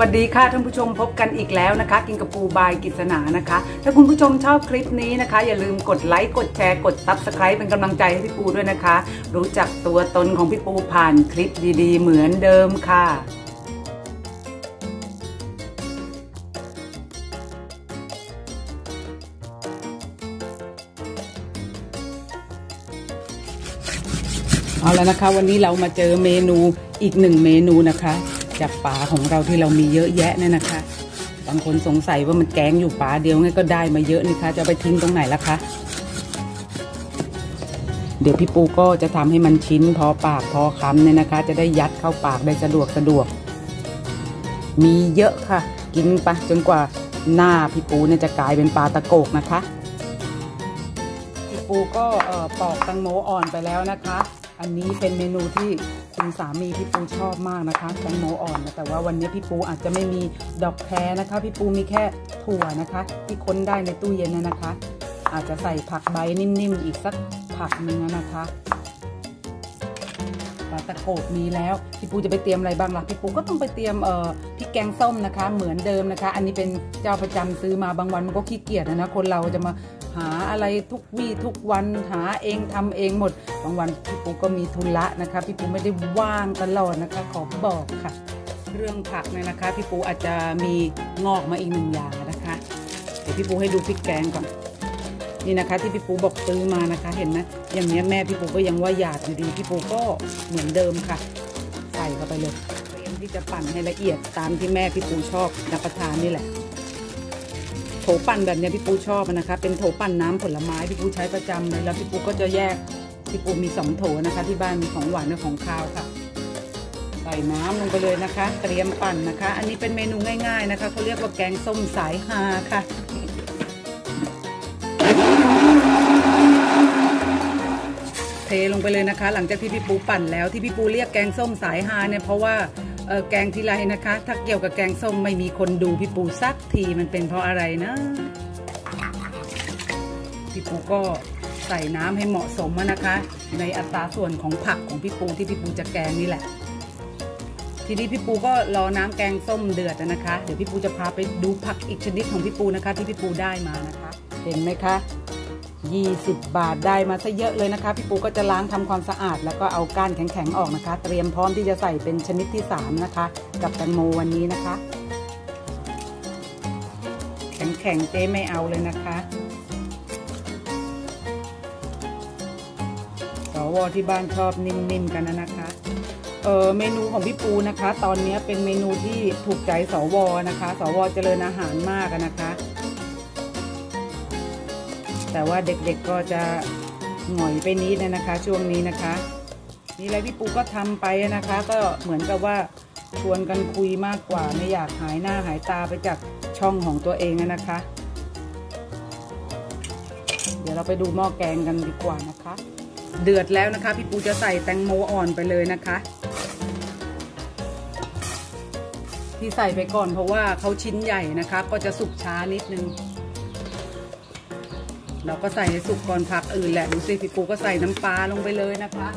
วัสดีค่ะท่านผู้ชมพบกันอีกแล้วนะคะกินกับปูบายกิษณานะคะถ้าคุณผู้ชมชอบคลิปนี้นะคะอย่าลืมกดไลค์กดแชร์กด Subscribe เป็นกำลังใจให้พี่ปูด้วยนะคะรู้จักตัวตนของพี่ปูผ่านคลิปดีๆเหมือนเดิมค่ะเอาแล้วนะคะวันนี้เรามาเจอเมนูอีกหนึ่งเมนูนะคะจากป่าของเราที่เรามีเยอะแยะเนี่ยนะคะบางคนสงสัยว่ามันแกงอยู่ป่าเดียวไงก็ได้มาเยอะนี่คะจะไปทิ้งตรงไหนล่ะคะเดี๋ยวพี่ปูก็จะทำให้มันชิ้นพอปากพอคำเนี่ยนะคะจะได้ยัดเข้าปากได้สะดวกมีเยอะค่ะกินไปจนกว่าหน้าพี่ปูเนี่ยจะกลายเป็นปลาตะโกกนะคะพี่ปูก็ปอกแตงโมอ่อนไปแล้วนะคะอันนี้เป็นเมนูที่คุณสามีพี่ปูชอบมากนะคะแตงโมอ่อนแต่ว่าวันนี้พี่ปูอาจจะไม่มีดอกแครนะคะพี่ปูมีแค่ถั่วนะคะที่ค้นได้ในตู้เย็นนะคะอาจจะใส่ผักใบนิ่มๆอีกสักผักหนึ่งนะคะปลาตะโกกมีแล้วพี่ปูจะไปเตรียมอะไรบ้างล่ะพี่ปูก็ต้องไปเตรียมพริกแกงส้มนะคะเหมือนเดิมนะคะอันนี้เป็นเจ้าประจำซื้อมาบางวันมันก็ขี้เกียจนะคนเราจะมาหาอะไรทุกวี่ทุกวันหาเองทำเองหมดบางวันพี่ปูก็มีธุระนะคะพี่ปูไม่ได้ว่างตลอดนะคะขอบอกค่ะเรื่องผักเนี่ยนะคะพี่ปูอาจจะมีงอกมาอีกหนึ่งอย่างนะคะเดี๋ยวพี่ปูให้ดูพริกแกงก่อนนี่นะคะที่พี่ปูบอกซื้อมานะคะเห็นไหมอย่างนี้แม่พี่ปูก็ยังว่าหยาดอยู่ดีพี่ปูก็เหมือนเดิมค่ะใส่เข้าไปเลยเตรียมที่จะปั่นให้ละเอียดตามที่แม่พี่ปูชอบรับประทานนี่แหละโถปั่นแบบนี้พี่ปูชอบนะคะเป็นโถปั่นน้ำผลไม้พี่ปูใช้ประจำเลยแล้วพี่ปูก็จะแยกพี่ปูมี2โถนะคะที่บ้านมีของหวานและของคาวค่ะใส่น้ำลงไปเลยนะคะเตรียมปั่นนะคะอันนี้เป็นเมนูง่ายๆนะคะเขาเรียกว่าแกงส้มสายฮาค่ะเทลงไปเลยนะคะหลังจากที่พี่ปูปั่นแล้วที่พี่ปูเรียกแกงส้มสายฮาเนี่ยเพราะว่าแกงทีไรนะคะถ้าเกี่ยวกับแกงส้มไม่มีคนดูพี่ปูสักทีมันเป็นเพราะอะไรนะพี่ปูก็ใส่น้ำให้เหมาะสมนะคะในอัตราส่วนของผักของพี่ปูที่พี่ปูจะแกงนี่แหละทีนี้พี่ปูก็รอน้ำแกงส้มเดือดนะคะเดี๋ยวพี่ปูจะพาไปดูผักอีกชนิดของพี่ปูนะคะที่พี่ปูได้มานะคะเห็นไหมคะ20 บาทได้มาซะเยอะเลยนะคะพี่ปูก็จะล้างทำความสะอาดแล้วก็เอาก้านแข็งๆออกนะคะเตรียมพร้อมที่จะใส่เป็นชนิดที่3นะคะกับแตงโมวันนี้นะคะแข็งๆเจ๊ไม่เอาเลยนะคะสวที่บ้านชอบนิ่มๆกันนะคะเมนูของพี่ปูนะคะตอนนี้เป็นเมนูที่ถูกใจสวนะคะสวเจริญอาหารมากนะคะแต่ว่าเด็กๆก็จะหงอยไปนิดนะคะช่วงนี้นะคะนี่แหละพี่ปูก็ทำไปนะคะก็เหมือนกับว่าชวนกันคุยมากกว่าไม่อยากหายหน้าหายตาไปจากช่องของตัวเองนะคะเดี๋ยวเราไปดูหม้อแกงกันดีกว่านะคะเดือดแล้วนะคะพี่ปูจะใส่แตงโมอ่อนไปเลยนะคะที่ใส่ไปก่อนเพราะว่าเขาชิ้นใหญ่นะคะก็จะสุกช้านิดนึงเราก็ใส่ให้สุกก่อนผักอื่นแหละดูสิพี่ปูก็ใส่น้ำปลาลงไปเลยนะคะ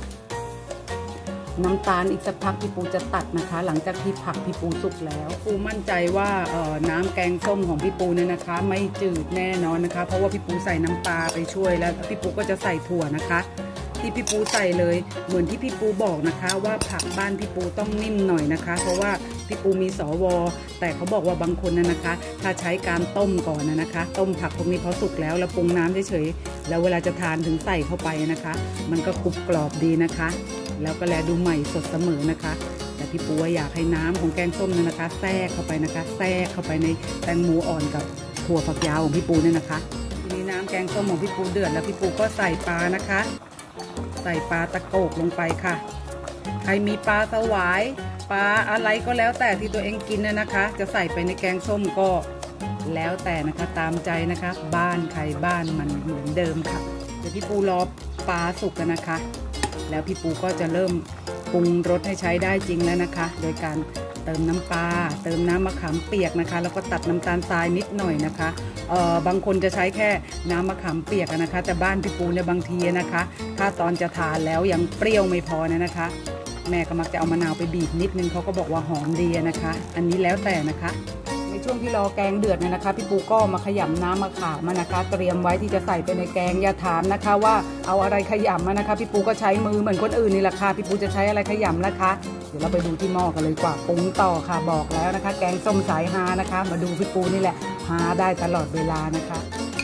น้ำตาลอีกสักพักพี่ปูจะตัดนะคะหลังจากที่ผักพี่ปูสุกแล้วปูมั่นใจว่าน้ำแกงส้มของพี่ปูเนี่ยนะคะไม่จืดแน่นอนนะคะเพราะว่าพี่ปูใส่น้ำปลาไปช่วยแล้วพี่ปูก็จะใส่ถั่วนะคะที่พี่ปูใส่เลยเหมือนที่พี่ปูบอกนะคะว่าผักบ้านพี่ปูต้องนิ่มหน่อยนะคะเพราะว่าพี่ปูมีสวแต่เขาบอกว่าบางคนนะคะถ้าใช้การต้มก่อนนะคะต้มผักพวกนี้พอสุกแล้วปรุงน้ำเฉยๆแล้วเวลาจะทานถึงใส่เข้าไปนะคะมันก็กรุบกรอบดีนะคะแล้วก็แลดูใหม่สดเสมอนะคะแต่พี่ปูอยากให้น้ำของแกงส้มนะคะแทรกเข้าไปนะคะแทรกเข้าไปในแตงโมอ่อนกับถั่วฝักยาวของพี่ปูเนี่ยนะคะทีนี้น้ำแกงส้มของพี่ปูเดือดแล้วพี่ปูก็ใส่ปลานะคะใส่ปลาตะโกกลงไปค่ะใครมีปลาสวายปลาอะไรก็แล้วแต่ที่ตัวเองกินนะคะจะใส่ไปในแกงส้มก็แล้วแต่นะคะตามใจนะคะบ้านใครบ้านมันเหมือนเดิมค่ะเดี๋ยวพี่ปูรอปลาสุกกันนะคะแล้วพี่ปูก็จะเริ่มปรุงรสให้ใช้ได้จริงแล้วนะคะโดยการเติมน้ำปลาเติมน้ำมะขามเปียกนะคะแล้วก็ตัดน้ำตาลทรายนิดหน่อยนะคะบางคนจะใช้แค่น้ำมะขามเปียกนะคะแต่บ้านพี่ปูเนี่ยบางทีนะคะถ้าตอนจะทานแล้วยังเปรี้ยวไม่พอนะคะแม่ก็มักจะเอามะนาวไปบีบนิดนึงเขาก็บอกว่าหอมดีนะคะ อันนี้แล้วแต่นะคะในช่วงที่รอแกงเดือดเนี่ยนะคะพี่ปูก็มาขยำน้ำมะขามมานะคะเตรียมไว้ที่จะใส่ไปในแกงอย่าถามนะคะว่าเอาอะไรขยำมานะคะพี่ปูก็ใช้มือเหมือนคนอื่นนี่แหละค่ะพี่ปูจะใช้อะไรขยำนะคะเดี๋ยวเราไปดูที่หม้อกันเลยกว่าปรุงต่อค่ะบอกแล้วนะคะแกงส้มสายฮานะคะมาดูพี่ปูนี่แหละฮาได้ตลอดเวลานะคะ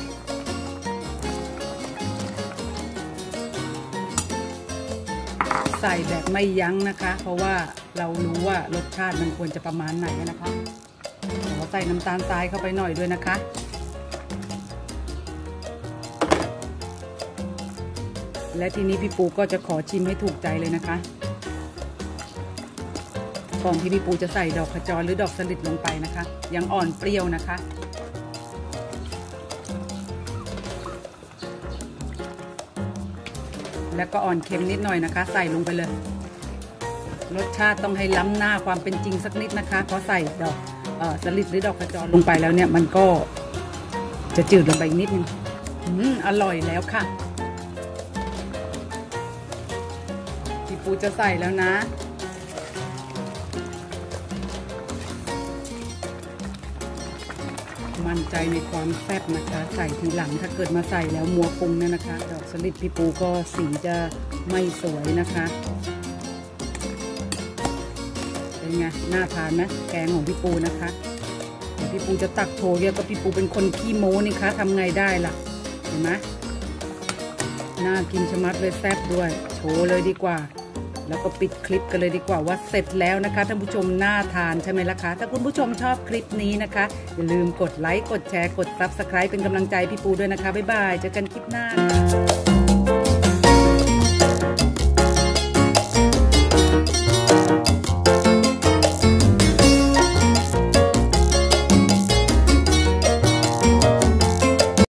ใส่แบบไม่ยั้งนะคะเพราะว่าเรารู้ว่ารสชาติมันควรจะประมาณไหนนะคะขอใส่น้ำตาลทรายเข้าไปหน่อยด้วยนะคะและทีนี้พี่ปูก็จะขอชิมให้ถูกใจเลยนะคะก่อนที่พี่ปูจะใส่ดอกขจรหรือดอกสลิดลงไปนะคะยังอ่อนเปรี้ยวนะคะแล้วก็อ่อนเค็มนิดหน่อยนะคะใส่ลงไปเลยรสชาติต้องให้ล้ำหน้าความเป็นจริงสักนิดนะคะเพราะใส่ดอกสลิดหรือดอกขจรลงไปแล้วเนี่ยมันก็จะจืดลงไปอีกนิดนึงอร่อยแล้วค่ะพี่ปูจะใส่แล้วนะมั่นใจในความแซ่บนะคะใส่ทีหลังถ้าเกิดมาใส่แล้วมัวปรุงเนี่ยนะคะดอกสลิดพี่ปูก็สีจะไม่สวยนะคะเป็นไงน่าทานไหมแกงของพี่ปูนะคะเดี๋ยวพี่ปูจะตักโชว์เนี่ยก็พี่ปูเป็นคนขี้โม้นี่คะทำไงได้ล่ะเห็นไหมน่ากินชะมัดเลยแซ่บด้วยโชว์เลยดีกว่าแล้วก็ปิดคลิปกันเลยดีกว่าว่าเสร็จแล้วนะคะท่านผู้ชมน่าทานใช่ไหมล่ะคะถ้าคุณผู้ชมชอบคลิปนี้นะคะอย่าลืมกดไลค์กดแชร์กด Subscribe เป็นกำลังใจพี่ปูด้วยนะคะบ๊ายบายเจอกันคลิปหน้า